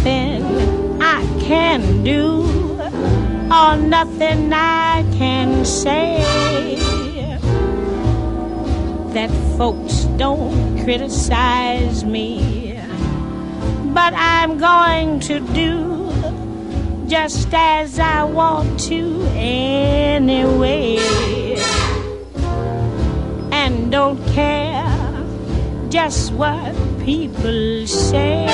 nothing I can do, or nothing I can say that folks don't criticize me. But I'm going to do just as I want to anyway, and don't care just what people say.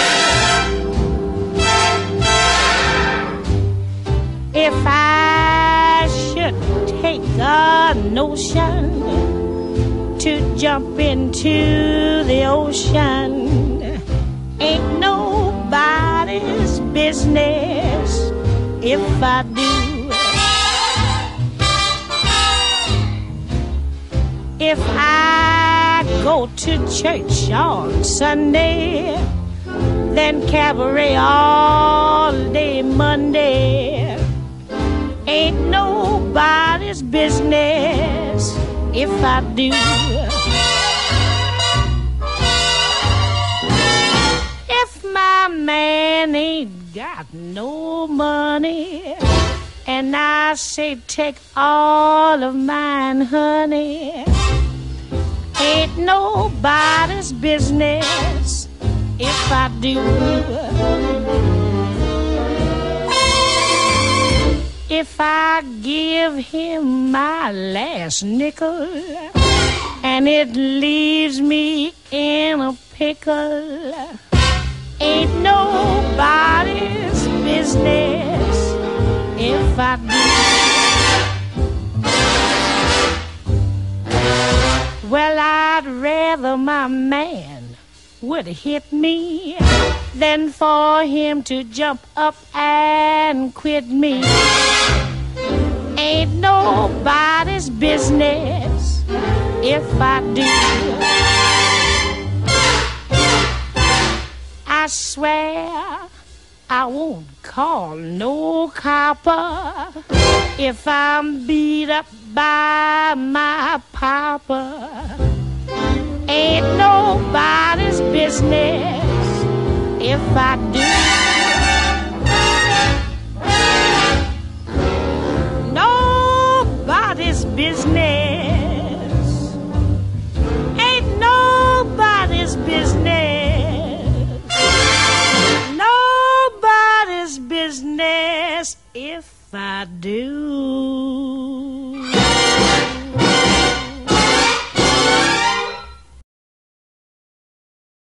If I should take a notion to jump into the ocean, ain't nobody's business if I do. If I go to church on Sunday, then cabaret all day Monday, ain't nobody's business if I do. If my man ain't got no money, and I say take all of mine, honey, ain't nobody's business if I do. If I give him my last nickel and it leaves me in a pickle, ain't nobody's business if I do. Well, I'd rather my man would hit me than for him to jump up and quit me. Ain't nobody's business if I do. I swear I won't call no copper if I'm beat up by my papa. Ain't nobody's business if I do. Nobody's business. Ain't nobody's business. Nobody's business if I do.